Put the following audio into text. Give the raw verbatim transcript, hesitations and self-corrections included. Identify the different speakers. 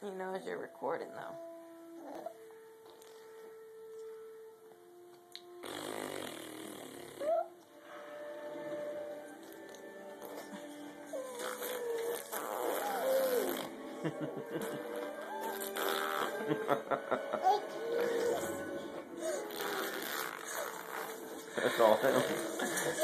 Speaker 1: He knows you're recording, though.
Speaker 2: That's all him.